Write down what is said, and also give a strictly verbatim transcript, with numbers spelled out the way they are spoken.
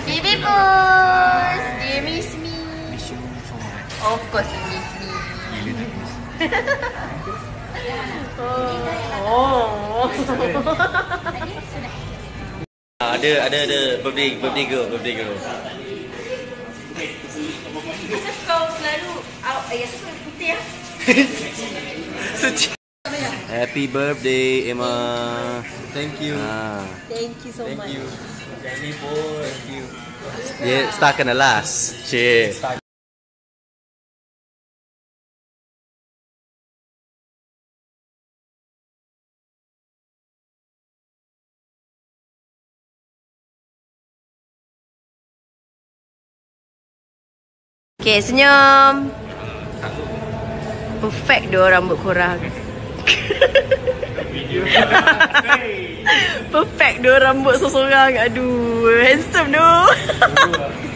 Baby Puss, do you miss me? Miss you so much. Of course you miss me. Oh. Ada ada ada birthday birthday girl birthday girl. Kenapa kau selalu out ayah suka putih ah? Suci. Happy birthday Emma. Thank you. Ah. Thank you so Thank much. you. Danny boy. Thank you. Yeah, start kena last. Cik. Okay, senyum. Perfect doh rambut korang. Perfect doh rambut seseorang. Aduh, handsome doh.